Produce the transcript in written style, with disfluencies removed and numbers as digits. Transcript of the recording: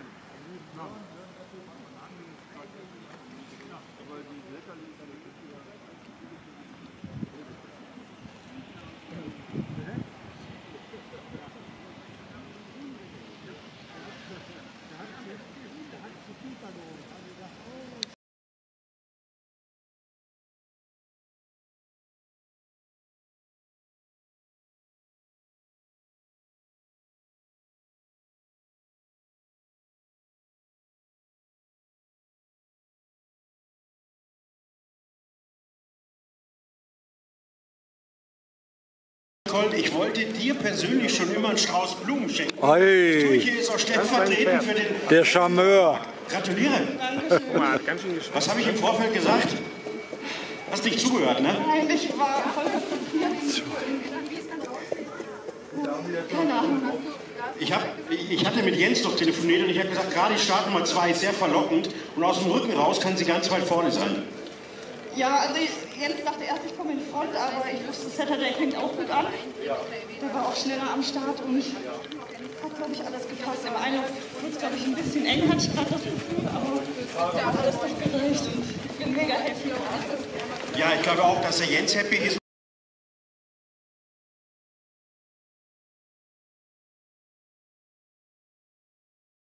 Ich wollte dir persönlich schon immer einen Strauß Blumen schenken. Hey, Das tue ich hier jetzt auch stellvertretend für den... der Charmeur. Gratuliere. Was habe ich im Vorfeld gesagt? Hast nicht zugehört, ne? Nein, ich war voll konzentriert. Keine Ahnung. Ich hatte mit Jens doch telefoniert und ich habe gesagt, gerade Startnummer 2 ist sehr verlockend und aus dem Rücken raus kann sie ganz weit vorne sein. Ja, also Jens dachte erst, ich komme in Front, aber ich wusste, Saturday fängt auch gut an. Der war auch schneller am Start und hat, glaube ich, alles gepasst. Aber einer wird es, glaube ich, ein bisschen eng, hatte ich gerade das Gefühl, aber hat alles doch gereicht und ich bin mega happy. Ja, ich glaube auch, dass der Jens happy ist.